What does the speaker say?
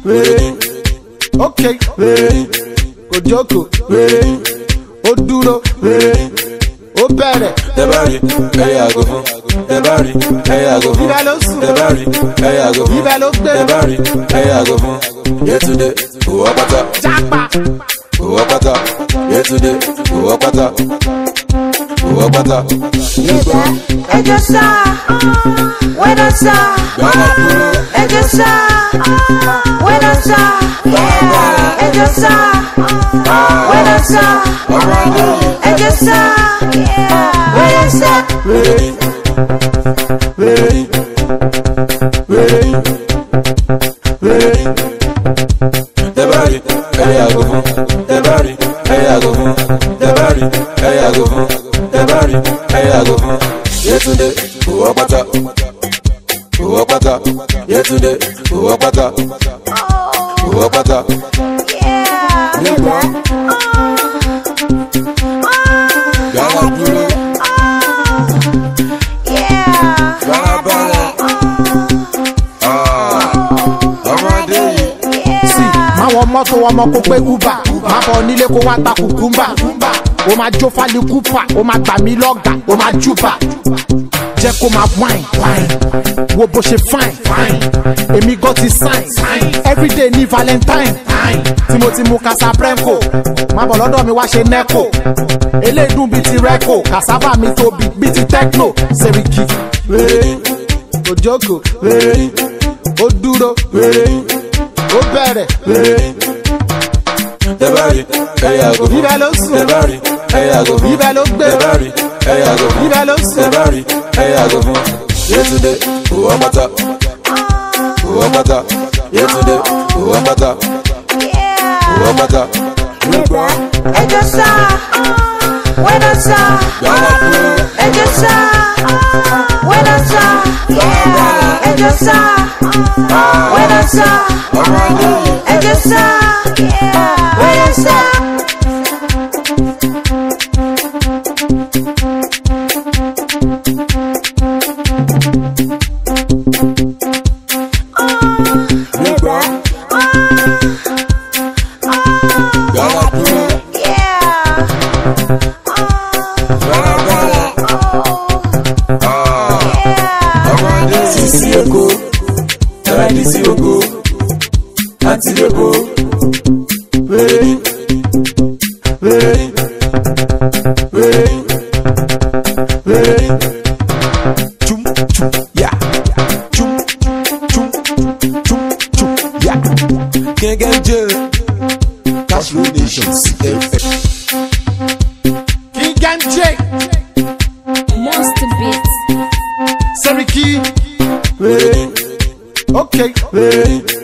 Okay, Kojoko, Oduro, Obere, the body, hey, I go home. The body, hey, I go home. The body, hey, I go home. The body, hey, I go home. Yeah, today, who up at up? Who up at up? Yeah, today, who up at up? Who up at up? I just saw, when I saw, I just saw, when I saw, yeah, I just saw, when I saw, I just saw, yeah, when I saw. The body, hey, I go home. The body, hey, I go home. The body, hey, I go home. The body, hey, I go home. Yeah, today, who up at up? Who up at up? Yeah, today, who up at up? Who up at up? Yeah, mọ́tò ọmọ kó pé uber máa bọ̀ nílé kó wá ta kùkúmbà ó máa jó fálí kúpà ó máa gbà mí lọ́gà ó máa júbà jẹ́ kó máa wine wo bó ṣe fine èmi gan ti sign everyday ní valentine tí mo ti mu Casablanca máa bọ̀ lọ́dọ̀ mi wá ṣe neco eléyìí dùn bíi ti reco cassava mi tóbi bíi ti techno Seriki Kojoko Oduro ó bẹ̀rẹ̀ the body, hey, I go home. Ibẹ̀ ló sùn. The body, hey, I go home. Ibẹ̀ ló gbé. The body, hey, I go home. Ibẹ̀ ló sùn. The body, hey, I go home. Yeah, today, who up at up? Who up at up? Yeah, today, who up at up? Who up at up? I just saw, when I saw, I just saw, when I saw, yeah, I just saw, when I saw, I just saw, yeah, when I saw. Sisi oko, taradisi oko, ati oko, chum chum ya, chum chum chum chum ya. Can't get jail. Cash Road Nations. King and J Monster Beats. Seriki Okay